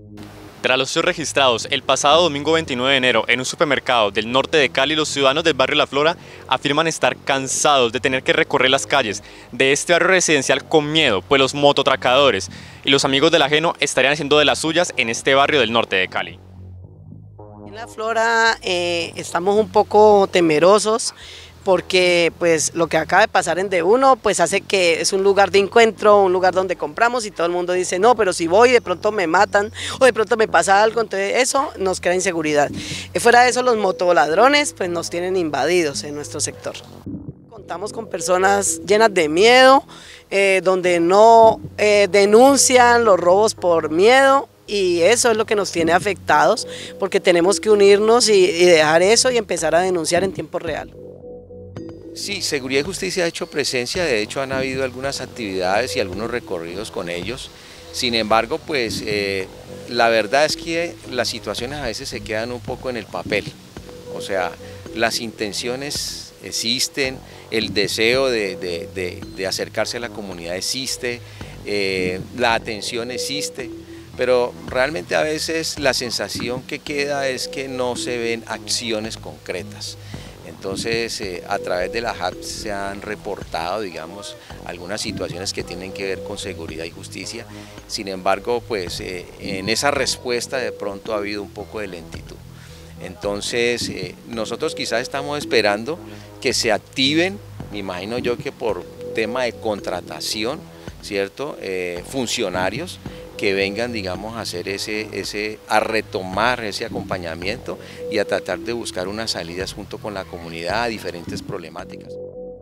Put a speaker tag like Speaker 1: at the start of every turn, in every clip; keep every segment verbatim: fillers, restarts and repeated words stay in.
Speaker 1: Tras los hechos registrados el pasado domingo veintinueve de enero en un supermercado del norte de Cali, los ciudadanos del barrio La Flora afirman estar cansados de tener que recorrer las calles de este barrio residencial con miedo, pues los mototracadores y los amigos del ajeno estarían haciendo de las suyas en este barrio del norte de Cali.
Speaker 2: En La Flora eh, estamos un poco temerosos porque pues lo que acaba de pasar en D uno pues hace que es un lugar de encuentro, un lugar donde compramos y todo el mundo dice no, pero si voy de pronto me matan o de pronto me pasa algo, entonces eso nos crea inseguridad. Y fuera de eso los motoladrones pues nos tienen invadidos en nuestro sector. Contamos con personas llenas de miedo, eh, donde no eh, denuncian los robos por miedo. Y eso es lo que nos tiene afectados, porque tenemos que unirnos y, y dejar eso y empezar a denunciar en tiempo real.
Speaker 3: Sí, Seguridad y Justicia ha hecho presencia, de hecho han habido algunas actividades y algunos recorridos con ellos. Sin embargo, pues eh, la verdad es que las situaciones a veces se quedan un poco en el papel. O sea, las intenciones existen, el deseo de, de, de, de acercarse a la comunidad existe, eh, la atención existe. Pero realmente a veces la sensación que queda es que no se ven acciones concretas. Entonces, eh, a través de la J A T se han reportado, digamos, algunas situaciones que tienen que ver con seguridad y justicia. Sin embargo, pues eh, en esa respuesta de pronto ha habido un poco de lentitud. Entonces, eh, nosotros quizás estamos esperando que se activen, me imagino yo que por tema de contratación, ¿cierto? Eh, funcionarios que vengan, digamos, a hacer ese, ese, a retomar ese acompañamiento y a tratar de buscar unas salidas junto con la comunidad a diferentes problemáticas.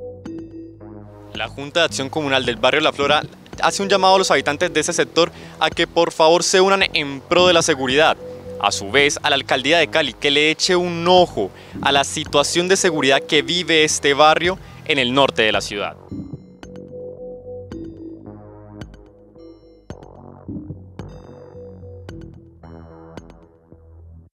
Speaker 1: La Junta de Acción Comunal del barrio La Flora hace un llamado a los habitantes de ese sector a que por favor se unan en pro de la seguridad. A su vez, a la Alcaldía de Cali que le eche un ojo a la situación de seguridad que vive este barrio en el norte de la ciudad.